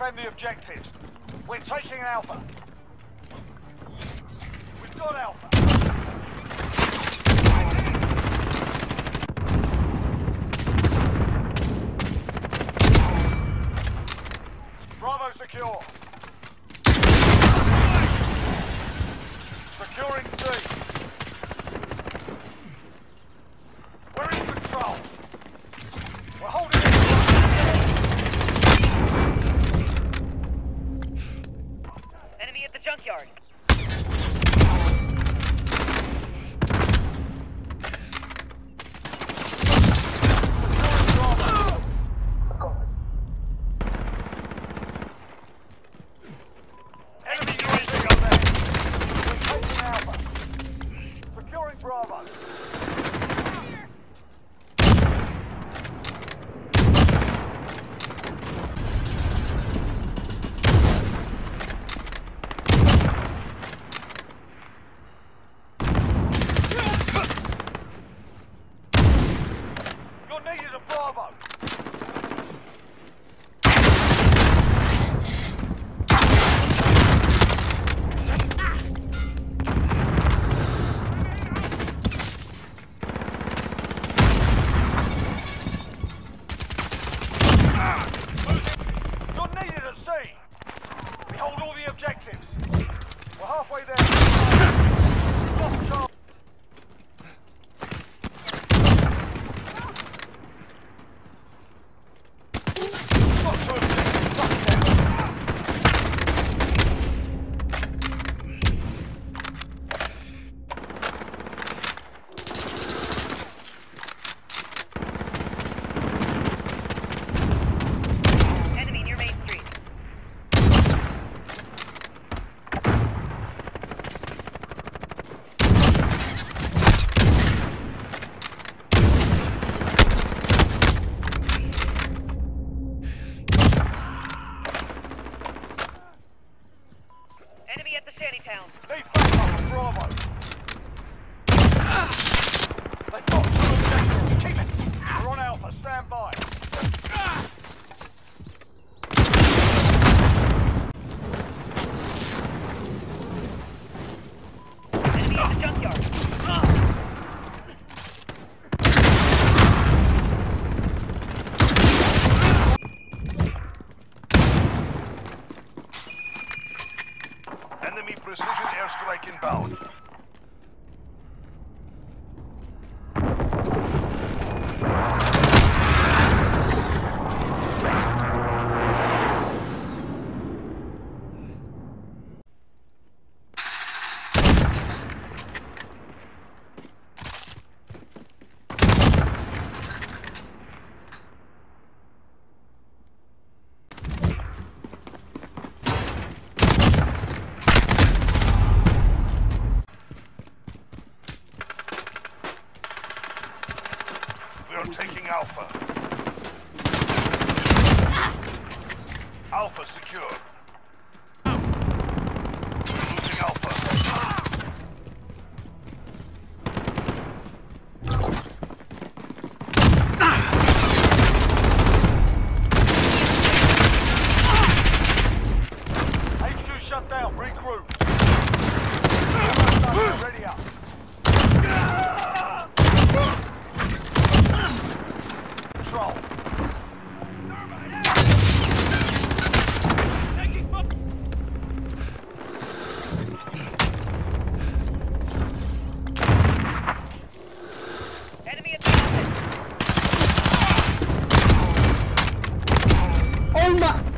defend the objectives. We're taking Alpha. We've got Alpha. Bravo secure. Securing C. We're in control. We're holding it. Enemy at the junkyard. Enemy UAV up there. We're taking Alpha. Securing Bravo. You're needed at Bravo. You're needed at C. We hold all the objectives. We're halfway there. We've lost charge. Got two objectives. Locked down. Enemy near Main Street. Enemy at the shantytown. Need backup at Bravo. They've got two objectives. Keep it. We're on Alpha. Stand by. Enemy at the junkyard. Enemy precision airstrike inbound. We are taking Alpha. Alpha secure. We're losing Alpha. HQ shut down. Regroup. Ready up. Control. Enemy at the office. Oh my!